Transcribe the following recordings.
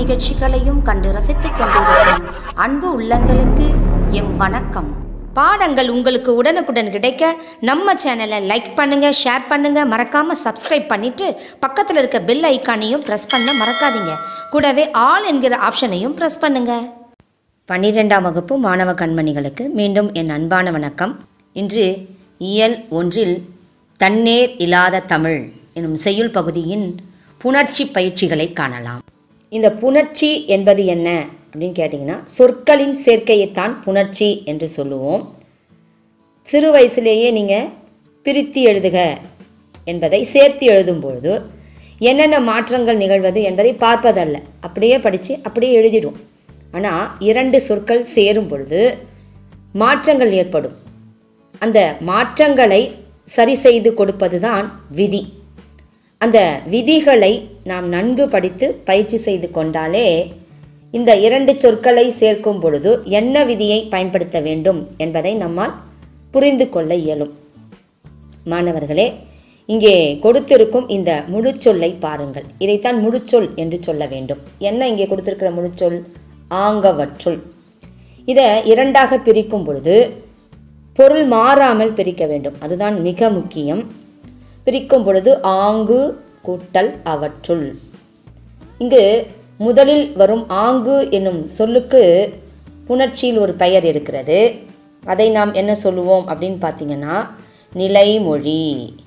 நிகழ்ச்சிகளையும் கண்டு ரசித்துக் கொண்டிருக்கும் அன்பு உள்ளங்களுக்கு எம் வணக்கம். பாடங்கள் உங்களுக்கு உடனுக்குடன் கிடைக்க நம்ம சேனலை லைக் பண்ணுங்க, ஷேர் பண்ணுங்க, மறக்காம சப்ஸ்கிரைப் பண்ணிட்டு பக்கத்தில் இருக்க பெல் ஐக்கானையும் பிரஸ் பண்ண மறக்காதீங்க. கூடவே ஆல் என்கிற ஆப்ஷனையும் பிரஸ் பண்ணுங்க. 12ஆம் வகுப்பு மாணவ கண்மணிகளுக்கு மீண்டும் என் அன்பான வணக்கம். இன்று இயல் 1 தன்னேர் இல்லாத தமிழ் எனும் செய்யுள் பகுதியின் புணர்ச்சி பயிற்சிகளை காணலாம். இந்த புணர்ச்சி என்பது என்ன அப்படின்னு கேட்டிங்கன்னா, சொற்களின் சேர்க்கையைத்தான் புணர்ச்சி என்று சொல்லுவோம். சிறு வயசுலேயே நீங்கள் பிரித்து எழுதுக என்பதை சேர்த்து எழுதும் பொழுது என்னென்ன மாற்றங்கள் நிகழ்வது என்பதை பார்ப்பதல்ல, அப்படியே படித்து அப்படியே எழுதிடும். ஆனால் 2 சொற்கள் சேரும் பொழுது மாற்றங்கள் ஏற்படும். அந்த மாற்றங்களை சரி செய்து கொடுப்பது தான் விதி. அந்த விதிகளை நாம் நன்கு படித்து பயிற்சி செய்து கொண்டாலே இந்த 2 சொற்களை சேர்க்கும் பொழுது என்ன விதியை பயன்படுத்த வேண்டும் என்பதை நம்மால் புரிந்து கொள்ள இயலும். மாணவர்களே, இங்கே கொடுத்திருக்கும் இந்த முழுச்சொல்லை பாருங்கள். இதைத்தான் முழுச்சொல் என்று சொல்ல வேண்டும். என்ன இங்கே கொடுத்திருக்கிற முழுச்சொல்? ஆங்கவற்றுள். இதை 2ஆக பிரிக்கும் பொழுது பொருள் மாறாமல் பிரிக்க வேண்டும். அதுதான் மிக முக்கியம். பிரிக்கும் பொழுது ஆங்கு கூட்டல் அவற்றுள். இங்கு முதலில் வரும் ஆங்கு என்னும் சொல்லுக்கு புணர்ச்சியில் ஒரு பெயர் இருக்கிறது. அதை நாம் என்ன சொல்லுவோம் அப்படின்னு பார்த்தீங்கன்னா, நிலைமொழி.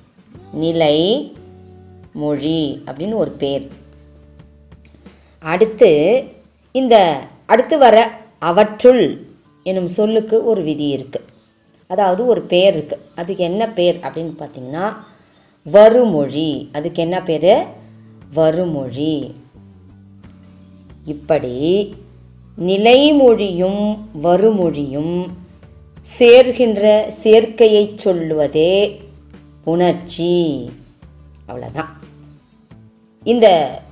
நிலைமொழி அப்படின்னு ஒரு பேர். அடுத்து வர அவற்றுள் என்னும் சொல்லுக்கு ஒரு விதி இருக்குது. அதாவது ஒரு பேர் இருக்குது. அதுக்கு என்ன பேர் அப்படின்னு பார்த்தீங்கன்னா, வருமொழி. அதுக்கு என்ன பேர்? வருமொழி. இப்படி நிலைமொழியும் வருமொழியும் சேர்கின்ற சேர்க்கையை சொல்லுவதே புணர்ச்சி. அவ்வளோதான். இந்த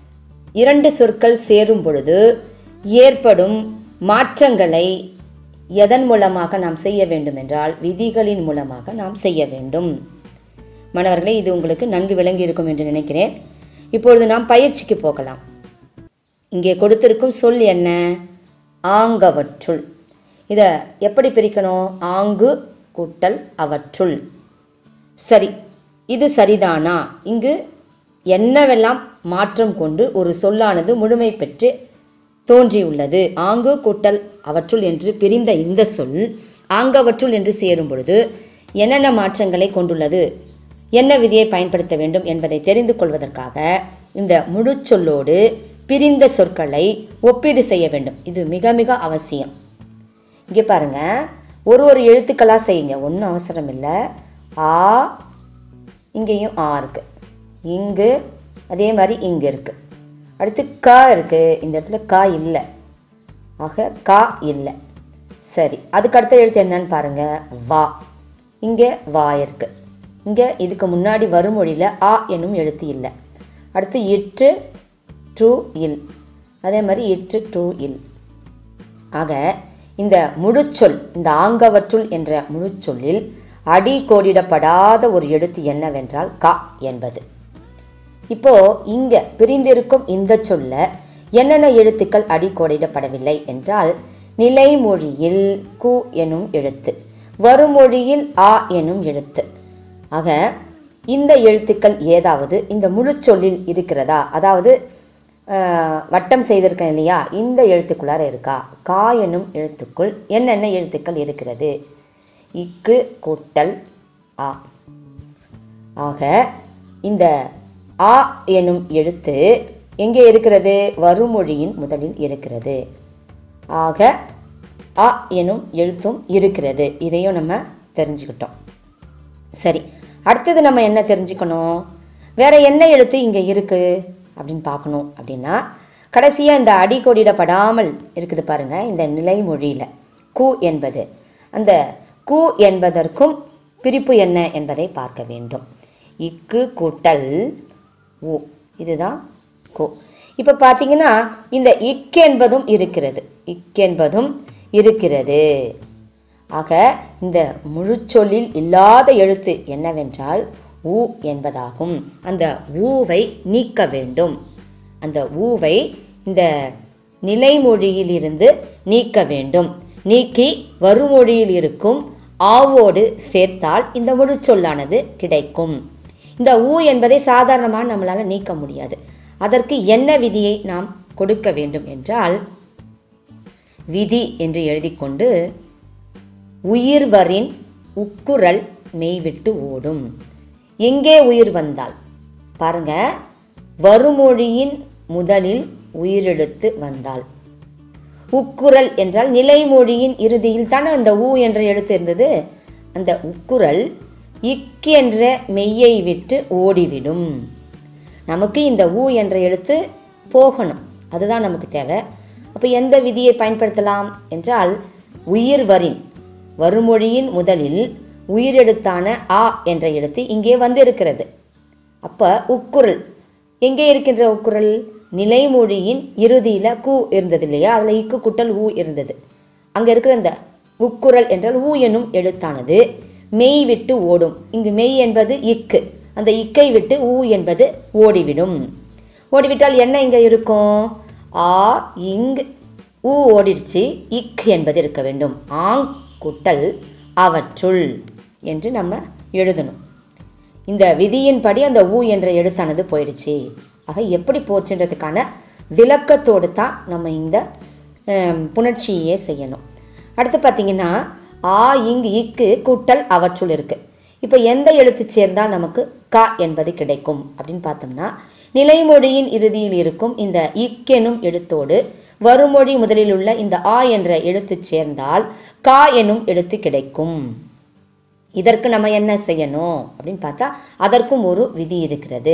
2 சொற்கள் சேரும் பொழுது ஏற்படும் மாற்றங்களை எதன் மூலமாக நாம் செய்ய வேண்டும் என்றால் விதிகளின் மூலமாக நாம் செய்ய வேண்டும். மாணவர்களே, இது உங்களுக்கு நன்கு விளங்கி இருக்கும் என்று நினைக்கிறேன். இப்பொழுது நாம் பயிற்சிக்கு போகலாம். இங்கே கொடுத்திருக்கும் சொல் என்ன? ஆங்கவற்றுள். இதை எப்படி பிரிக்கணும்? ஆங்கு கூட்டல் அவற்றுள். சரி, இது சரிதானா? இங்கு என்னவெல்லாம் மாற்றம் கொண்டு ஒரு சொல்லானது முழுமை பெற்று தோன்றியுள்ளது? ஆங்கு கூட்டல் அவற்றுள் என்று பிரிந்த இந்த சொல் ஆங்கவற்றுள் என்று சேரும் பொழுது என்னென்ன மாற்றங்களை கொண்டுள்ளது, என்ன விதியை பயன்படுத்த வேண்டும் என்பதை தெரிந்து கொள்வதற்காக இந்த முழு சொல்லோடு பிரிந்த சொற்களை ஒப்பீடு செய்ய வேண்டும். இது மிக மிக அவசியம். இங்கே பாருங்கள், ஒரு எழுத்துக்களாக செய்யுங்க, ஒன்றும் அவசரம் இல்லை. ஆ, இங்கேயும் ஆ இருக்குது, இங்கு அதே மாதிரி இங்கே இருக்குது. அடுத்து க இருக்குது, இந்த இடத்துல க இல்லை, ஆக கா இல்லை. சரி, அதுக்கு அடுத்த எழுத்து என்னன்னு பாருங்கள், வா. இங்கே வா இருக்குது. இங்கே இதுக்கு முன்னாடி வருமொழியில் ஆ என்னும் எழுத்து இல்லை. அடுத்து இற்று ட்ரூ இல், அதே மாதிரி இற்று ட்ரூ இல். ஆக இந்த முழுச்சொல், இந்த ஆங்கவற்றுள் என்ற முழுச்சொல்லில் அடி கோடிடப்படாத ஒரு எழுத்து என்னவென்றால் க என்பது. இப்போது இங்கே பிரிந்திருக்கும் இந்த சொல்ல என்னென்ன எழுத்துக்கள் அடி கோடிடப்படவில்லை என்றால், நிலைமொழியில் கு எனும் எழுத்து, வருமொழியில் ஆ எனும் எழுத்து. ஆக இந்த எழுத்துக்கள் ஏதாவது இந்த முழுச்சொல்லில் இருக்கிறதா? அதாவது வட்டம் செய்திருக்கேன் இல்லையா, இந்த எழுத்துக்குள்ளார இருக்கா? கா என்னும் எழுத்துக்குள் என்னென்ன எழுத்துக்கள் இருக்கிறது? இக்கு கூட்டல் ஆ. ஆக இந்த ஆ எனும் எழுத்து எங்கே இருக்கிறது? வருமொழியின் முதலில் இருக்கிறது. ஆக ஆ எனும் எழுத்தும் இருக்கிறது. இதையும் நம்ம தெரிஞ்சுக்கிட்டோம். சரி, அடுத்தது நம்ம என்ன தெரிஞ்சுக்கணும்? வேற என்ன எழுத்து இங்கே இருக்குது அப்படின்னு பார்க்கணும். அப்படின்னா கடைசியாக இந்த அடி கோடிடப்படாமல் இருக்குது பாருங்கள், இந்த நிலைமொழியில் கு என்பது. அந்த கு என்பதற்கும் பிரிப்பு என்ன என்பதை பார்க்க வேண்டும். இக்கு கூட்டல் ஊ, இதுதான் கு. இப்போ பார்த்தீங்கன்னா இந்த இக் என்பதும் இருக்கிறது, இக் என்பதும் இருக்கிறது. ஆக இந்த முழுச்சொல்லில் இல்லாத எழுத்து என்னவென்றால் ஊ என்பதாகும். அந்த ஊவை நீக்க வேண்டும். அந்த ஊவை இந்த நிலைமொழியிலிருந்து நீக்க வேண்டும். நீக்கி வருமொழியில் இருக்கும் ஆவோடு சேர்த்தால் இந்த முழு சொல்லானது கிடைக்கும். இந்த ஊ என்பதை சாதாரணமாக நம்மளால் நீக்க முடியாது. அதற்கு என்ன விதியை நாம் கொடுக்க வேண்டும் என்றால், விதி என்று எழுதி கொண்டு உயிர்வரின் உக்குரல் மெய்விட்டு ஓடும். எங்கே உயிர் வந்தால் பாருங்க, வருமொழியின் முதலில் உயிரெழுத்து வந்தால். உக்குரல் என்றால் நிலைமொழியின் இறுதியில் தானே அந்த ஊ என்ற எழுத்து இருந்தது. அந்த உக்குரல் இக் என்ற மெய்யை விட்டு ஓடிவிடும். நமக்கு இந்த ஊ என்ற எழுத்து போகணும், அதுதான் நமக்கு தேவை. அப்போ எந்த விதியை பயன்படுத்தலாம் என்றால், உயிர்வரின் வருமொழியின் முதலில் உயிரெழுத்தான ஆ என்ற எழுத்து இங்கே வந்து இருக்கிறது. அப்போ உக்குரல் எங்கே இருக்கின்ற உக்குரல்? நிலைமொழியின் இறுதியில் கூ இருந்தது இல்லையா, அதில் இக்கு குட்டல் ஊ இருந்தது. அங்கே இருக்கிற இந்த உக்குரல் என்றால் ஊ என்னும் எழுத்தானது மெய் விட்டு ஓடும். இங்கு மெய் என்பது இக்கு, அந்த இக்கை விட்டு ஊ என்பது ஓடிவிடும். ஓடிவிட்டால் என்ன இங்கே இருக்கும்? ஆ இங் ஊ ஓடிடுச்சு, இக் என்பது இருக்க வேண்டும். ஆங் குட்டல் அவற்றுள் என்று நம்ம எழுதணும். இந்த விதியின்படி அந்த ஊ என்ற எழுத்தானது போயிடுச்சு. ஆக எப்படி போச்சுன்றதுக்கான விளக்கத்தோடு தான் நம்ம இந்த புணர்ச்சியே செய்யணும். அடுத்து பார்த்திங்கன்னா, ஆ இங் இக்கு குட்டல் அவற்றுள் இருக்குது. இப்போ எந்த எழுத்து சேர்ந்தால் நமக்கு க என்பது கிடைக்கும் அப்படின்னு பார்த்தோம்னா, நிலைமொழியின் இறுதியில் இருக்கும் இந்த இக் எனும் எழுத்தோடு வருமொழி முதலில் உள்ள இந்த ஆ என்ற எழுத்து சேர்ந்தால் க எனும் எழுத்து கிடைக்கும். இதற்கு நம்ம என்ன செய்யணும் அப்படின்னு பார்த்தா, அதற்கும் ஒரு விதி இருக்கிறது.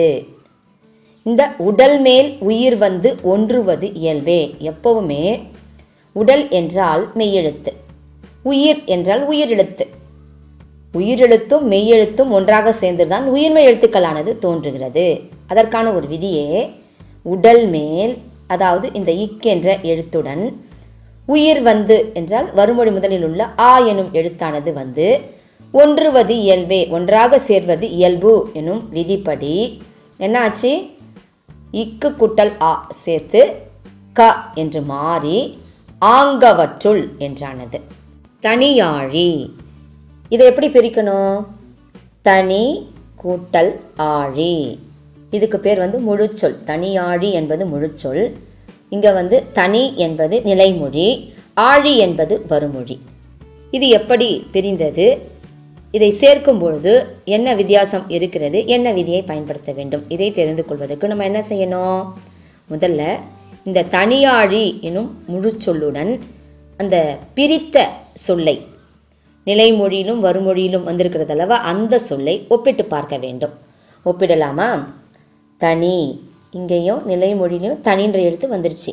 இந்த உடல் மேல் உயிர் வந்து ஒன்றுவது இயல்பே. எப்பவுமே உடல் என்றால் மெய்யெழுத்து, உயிர் என்றால் உயிரெழுத்து. உயிரெழுத்தும் மெய்யெழுத்தும் ஒன்றாக சேர்ந்துதான் உயிர்மெய் எழுத்துக்களானது தோன்றுகிறது. அதற்கான ஒரு விதியே, உடல் மேல் அதாவது இந்த இக் என்ற எழுத்துடன் உயிர் வந்து என்றால் வருமொழி முதலில் உள்ள ஆ எனும் எழுத்தானது வந்து ஒன்றுவது இயல்பே, ஒன்றாக சேர்வது இயல்பு எனும் விதிப்படி என்ன ஆச்சு? இக்கு குட்டல் ஆ சேர்த்து க என்று மாறி ஆங்கவற்றுள் என்றானது. தனியாழி, இதை எப்படி பிரிக்கணும்? தனி கூட்டல் ஆழி, இதுக்கு பேர் வந்து முழுச்சொல். தனியாழி என்பது முழுச்சொல். இங்கே வந்து தனி என்பது நிலைமொழி, ஆழி என்பது வருமொழி. இது எப்படி பிரிந்தது? இதை சேர்க்கும் பொழுது என்ன வித்தியாசம் இருக்கிறது? என்ன விதியை பயன்படுத்த வேண்டும்? இதை தெரிந்து கொள்வதற்கு நம்ம என்ன செய்யணும்? முதல்ல இந்த தனியாழி எனும் முழுச்சொல்லுடன் அந்த பிரித்த சொல்லை, நிலைமொழியிலும் வருமொழியிலும் வந்திருக்கிறது அல்லவா, அந்த சொல்லை ஒப்பிட்டு பார்க்க வேண்டும். ஒப்பிடலாமா? தனி, இங்கேயும் நிலைமொழியிலையும் தனின்ற எழுத்து வந்துடுச்சு.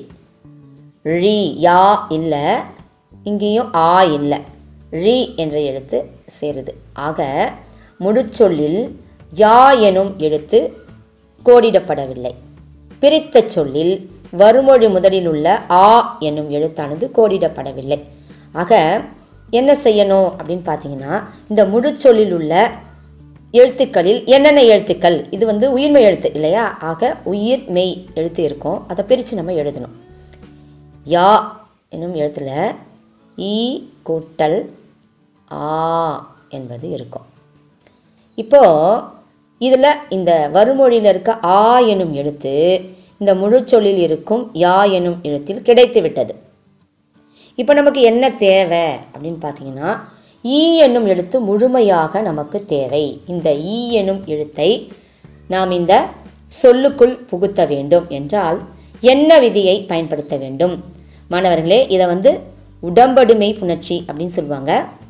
ழி யா இல்லை, இங்கேயும் ஆ இல்லை, ழி என்ற எழுத்து சேருது. ஆக முழுச்சொல்லில் யா எனும் எழுத்து கோடிடப்படவில்லை. பிரித்த சொல்லில் வருமொழி முதலில் உள்ள ஆ எனும் எழுத்தானது கோடிடப்படவில்லை. ஆக என்ன செய்யணும் அப்படின்னு பார்த்தீங்கன்னா, இந்த முழுச்சொல்லில் உள்ள எழுத்துக்களில் என்னென்ன எழுத்துக்கள், இது வந்து உயிர்மெய் எழுத்து இல்லையா, ஆக உயிர் மெய் எழுத்து இருக்கும், அதை பிரித்து நம்ம எழுதணும். யா என்னும் எழுத்தில் ஈ கூட்டல் ஆ என்பது இருக்கும். இப்போது இதில் இந்த வருமொழியில் இருக்க ஆ எனும் எழுத்து இந்த முழுச்சொல்லில் இருக்கும் யா எனும் எழுத்தில் கிடைத்து விட்டது. இப்போ நமக்கு என்ன தேவை அப்படின்னு பார்த்தீங்கன்னா, ஈ என்னும் எழுத்து முழுமையாக நமக்கு தேவை. இந்த ஈ என்னும் எழுத்தை நாம் இந்த சொல்லுக்குள் புகுத்த வேண்டும் என்றால் என்ன விதியை பயன்படுத்த வேண்டும்? மாணவர்களே, இதை வந்து உடம்படு மெய் புணர்ச்சி அப்படின்னு சொல்லுவாங்க.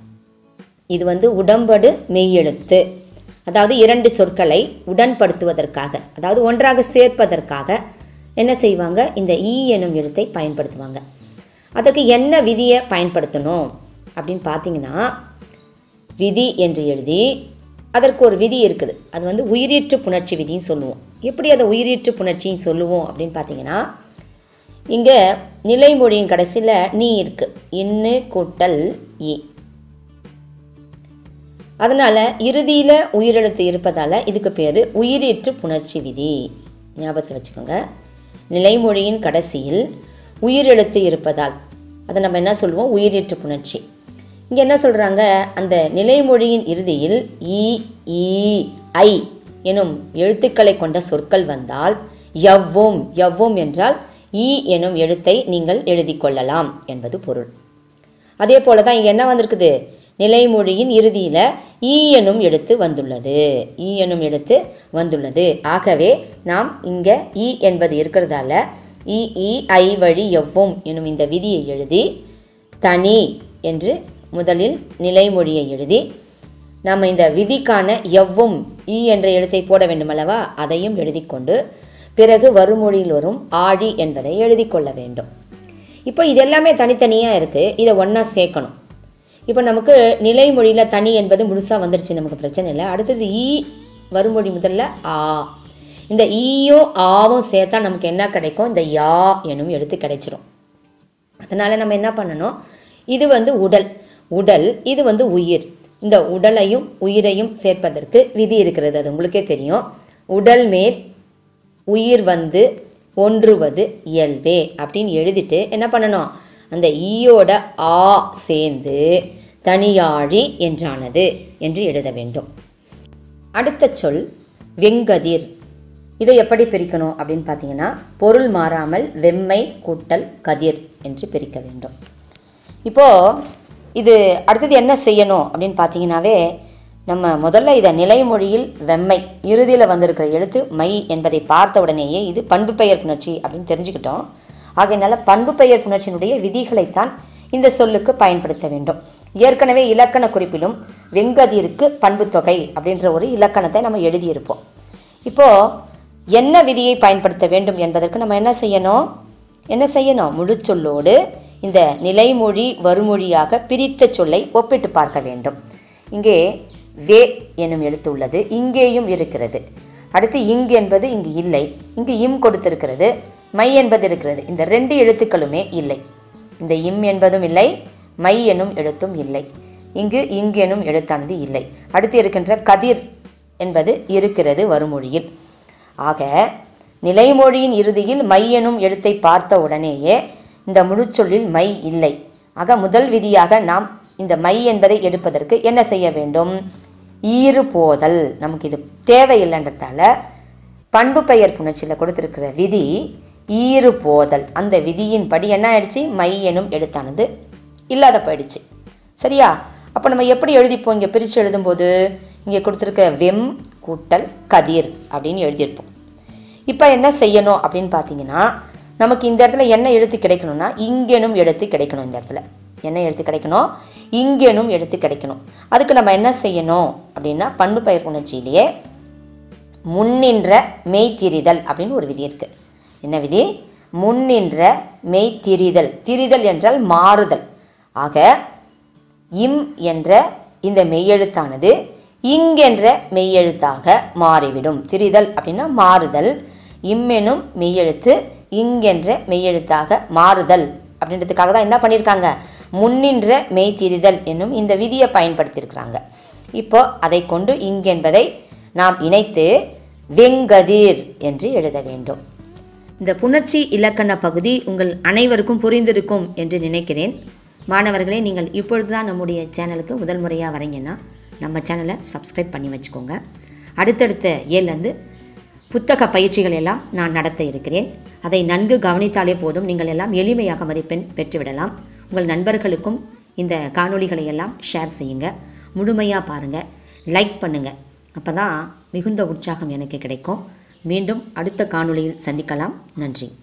இது வந்து உடம்படு மெய்யெழுத்து, அதாவது இரண்டு சொற்களை உடன்படுத்துவதற்காக, அதாவது ஒன்றாக சேர்ப்பதற்காக என்ன செய்வாங்க? இந்த ஈ எனும் எழுத்தை பயன்படுத்துவாங்க. அதற்கு என்ன விதியை பயன்படுத்தணும் அப்படின்னு பார்த்தீங்கன்னா, விதி என்று எழுதி அதற்கு ஒரு விதி இருக்குது. அது வந்து உயிரீற்று புணர்ச்சி விதின்னு சொல்லுவோம். எப்படி அதை உயிரீற்று புணர்ச்சின்னு சொல்லுவோம் அப்படின்னு பார்த்தீங்கன்னா, இங்கே நிலைமொழியின் கடைசியில் நீ இருக்கு, இன்னு கூட்டல் இ. அதனால் இறுதியில் உயிரெழுத்து இருப்பதால் இதுக்கு பேர் உயிரீற்று புணர்ச்சி விதி. ஞாபகத்தில் வச்சுக்கோங்க. நிலைமொழியின் கடைசியில் உயிரெழுத்து இருப்பதால் அதை நம்ம என்ன சொல்லுவோம், உயிரீற்று புணர்ச்சி. இங்கே என்ன சொல்கிறாங்க, அந்த நிலைமொழியின் இறுதியில் இ ஈ ஐ எனும் எழுத்துக்களை கொண்ட சொற்கள் வந்தால் எவ்வும், எவ்வும் என்றால் ஈ எனும் எழுத்தை நீங்கள் எழுதி கொள்ளலாம் என்பது பொருள். அதே போல தான் இங்கே என்ன வந்திருக்குது, நிலைமொழியின் இறுதியில் ஈ எனும் எழுத்து வந்துள்ளது, ஈ எனும் எழுத்து வந்துள்ளது. ஆகவே நாம் இங்கே ஈ என்பது இருக்கிறதால இ ஈ ஐ வழி எவ்வும் எனும் இந்த விதியை எழுதி தனி என்று முதலில் நிலைமொழியை எழுதி நம்ம இந்த விதிக்கான எவ்வும் ஈ என்ற எழுத்தை போட வேண்டுமல்லவா, அதையும் எழுதி கொண்டு பிறகு வறுமொழியில் வரும் ஆழி என்பதை எழுதி கொள்ள வேண்டும். இப்போ இது எல்லாமே தனித்தனியாக இருக்குது, இதை ஒன்றா சேர்க்கணும். இப்போ நமக்கு நிலைமொழியில் தனி என்பது முழுசாக வந்துடுச்சு, நமக்கு பிரச்சனை இல்லை. அடுத்தது ஈ வறுமொழி முதல்ல ஆ, இந்த ஈயும் ஆவும் சேர்த்தா நமக்கு என்ன கிடைக்கும், இந்த யா எனும் எழுத்து கிடைச்சிரும். அதனால் நம்ம என்ன பண்ணணும், இது உடல், உடல் இது உயிர். இந்த உடலையும் உயிரையும் சேர்ப்பதற்கு விதி இருக்கிறது, அது உங்களுக்கே தெரியும். உடல் மேல் உயிர் ஒன்றுவது இயல்பே அப்படின்னு எழுதிட்டு என்ன பண்ணணும், அந்த ஈயோட ஆ சேர்ந்து தனியாழி என்றானது என்று எழுத வேண்டும். அடுத்த சொல் வெங்கதிர். இதை எப்படி பிரிக்கணும் அப்படின்னு பார்த்தீங்கன்னா, பொருள் மாறாமல் வெம்மை கூட்டல் கதிர் என்று பிரிக்க வேண்டும். இப்போது இது அடுத்தது என்ன செய்யணும் அப்படின்னு பார்த்தீங்கன்னாவே, நம்ம முதல்ல இதை நிலைமொழியில் வெம்மை இறுதியில் வந்திருக்கிற எழுத்து மை என்பதை பார்த்த உடனேயே இது பண்பு பெயர் புணர்ச்சி அப்படின்னு தெரிஞ்சுக்கிட்டோம். ஆகையினால பண்பு பெயர் புணர்ச்சியினுடைய விதிகளைத்தான் இந்த சொல்லுக்கு பயன்படுத்த வேண்டும். ஏற்கனவே இலக்கண குறிப்பிலும் வெங்கதிருக்கு பண்பு தொகை அப்படின்ற ஒரு இலக்கணத்தை நம்ம எழுதியிருப்போம். இப்போது என்ன விதியை பயன்படுத்த வேண்டும் என்பதற்கு நம்ம என்ன செய்யணும், முழு சொல்லோடு இந்த நிலைமொழி வறுமொழியாக பிரித்த சொல்லை ஒப்பிட்டு பார்க்க வேண்டும். இங்கே வே எனும் எழுத்து உள்ளது, இங்கேயும் இருக்கிறது. அடுத்து இங்கு என்பது இங்கு இல்லை, இங்கு இம் கொடுத்திருக்கிறது, மை என்பது இருக்கிறது. இந்த ரெண்டு எழுத்துக்களுமே இல்லை, இந்த இம் என்பதும் இல்லை, மை எனும் எழுத்தும் இல்லை. இங்கு எனும் எழுத்தானது இல்லை. அடுத்து இருக்கின்ற கதிர் என்பது இருக்கிறது வறுமொழியில். ஆக நிலைமொழியின் இறுதியில் மை எனும் எழுத்தை பார்த்த உடனேயே இந்த முழு சொல்லில் மை இல்லை. ஆக முதல் விதியாக நாம் இந்த மை என்பதை எடுப்பதற்கு என்ன செய்ய வேண்டும், ஈறு போதல். நமக்கு இது தேவையில்லைன்றதால பண்பு பெயர் புணர்ச்சியில் கொடுத்திருக்கிற விதி ஈறு போதல். அந்த விதியின் படி என்ன ஆயிடுச்சு, மை எனும் எழுத்தானது இல்லாத போயிடுச்சு. சரியா? அப்போ நம்ம எப்படி எழுதிப்போம், இங்கே பிரித்து எழுதும்போது இங்கே கொடுத்துருக்க வெம் கூட்டல் கதிர் அப்படின்னு எழுதியிருப்போம். இப்போ என்ன செய்யணும் அப்படின்னு பார்த்தீங்கன்னா, நமக்கு இந்த இடத்துல என்ன எழுத்து கிடைக்கணும்னா இங்கெனும் எழுத்து கிடைக்கணும். இந்த இடத்துல என்ன எழுத்து கிடைக்கணும், இங்கெனும் எழுத்து கிடைக்கணும். அதுக்கு நம்ம என்ன செய்யணும் அப்படின்னா, பண்பு பெயர் புணர்ச்சியிலேயே முன்னின்ற மெய்த்திரிதல் அப்படின்னு ஒரு விதி இருக்குது. என்ன விதி, முன்னின்ற மெய்த்திரிதல். திரிதல் என்றால் மாறுதல். ஆக இம் என்ற இந்த மெய்யெழுத்தானது இங்கென்ற மெய்யெழுத்தாக மாறிவிடும். திரிதல் அப்படின்னா மாறுதல். இம்மெனும் மெய்யெழுத்து இங்கென்ற மெய்யெழுத்தாக மாறுதல் அப்படின்றதுக்காக தான் என்ன பண்ணியிருக்காங்க, முன்னின்ற மெய்த்திரிதல் என்னும் இந்த விதியை பயன்படுத்தியிருக்கிறாங்க. இப்போ அதை கொண்டு இங்கென்பதை நாம் இணைத்து வெங்கதிர் என்று எழுத வேண்டும். இந்த புணர்ச்சி இலக்கண பகுதி உங்கள் அனைவருக்கும் புரிந்திருக்கும் என்று நினைக்கிறேன். மாணவர்களே, நீங்கள் இப்பொழுதுதான் நம்முடைய சேனலுக்கு முதல் முறையாக வரீங்கன்னா நம்ம சேனலை சப்ஸ்கிரைப் பண்ணி வச்சுக்கோங்க. அடுத்தடுத்த ஏலேருந்து புத்தக பயிற்சிகள் எல்லாம் நான் நடத்த இருக்கிறேன். அதை நன்கு கவனித்தாலே போதும், நீங்கள் எல்லாம் எளிமையாக மதிப்பெண் பெற்றுவிடலாம். உங்கள் நண்பர்களுக்கும் இந்த காணொளிகளை எல்லாம் ஷேர் செய்யுங்க, முழுமையாக பாருங்கள், லைக் பண்ணுங்கள். அப்போ தான் மிகுந்த உற்சாகம் எனக்கு கிடைக்கும். மீண்டும் அடுத்த காணொளியில் சந்திக்கலாம். நன்றி.